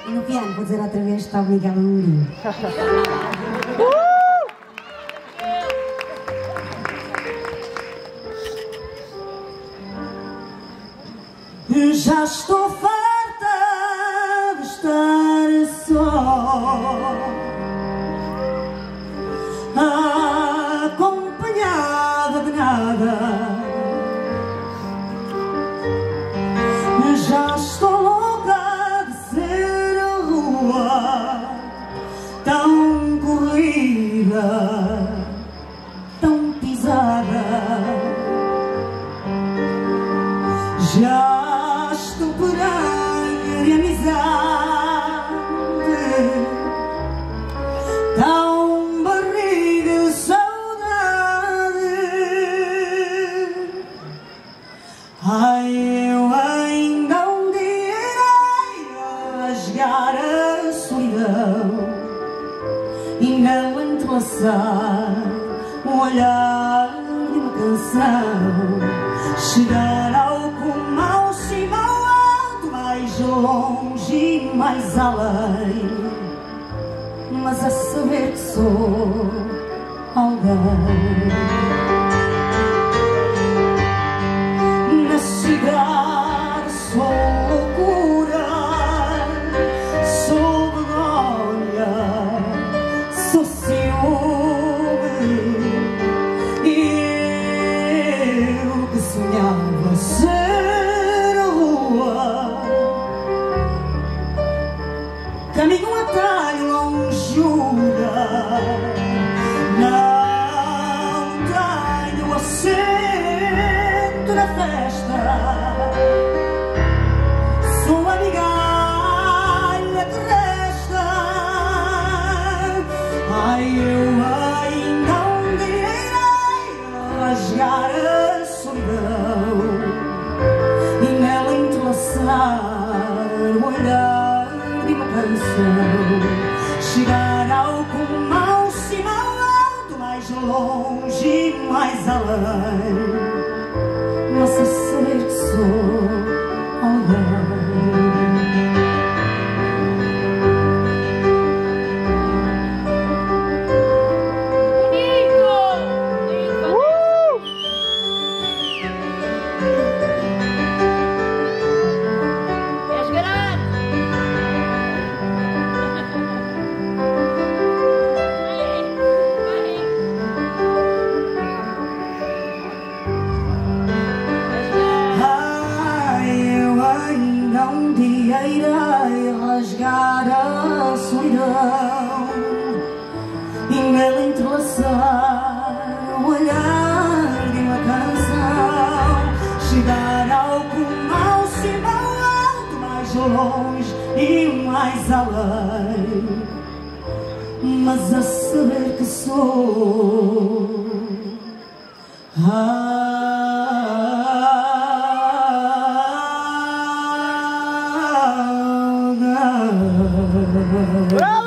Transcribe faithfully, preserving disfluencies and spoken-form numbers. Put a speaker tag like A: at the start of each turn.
A: E no piano, vou dizer outra vez, está o Miguel Amorim. Já estou farta de estar só, acompanhada de nada. Já estou louca de ser a rua tão corrida, tão pisada. Já estou pranha de amizade, tão barriga de saudade. Ai, eu ainda um dia irei rasgar a solidão e nela entrelaçar o olhar de uma canção. Chegar ao cume, ao cimo, ao alto, mais longe e mais além, mas a saber que sou alguém. Na cidade sou loucura, sou vergonha, sou ciúme, e eu que sonhava ser a rua, caminho um atalho, lonjuda. Não tenho assento na festa, sou a migalha que resta. Ai, eu ainda um dia irei rasgar a solidão e nela entrelaçar o olhar de uma canção. Chegar ao cume, ao cimo, ao alto, mais longe e mais além, mas a saber que sou alguém. Um dia irei rasgar a solidão e nela entrelaçar o olhar de uma canção. Chegar ao cume, ao cimo, ao alto, mais longe e mais além, mas a saber que sou ah,
B: Bravo!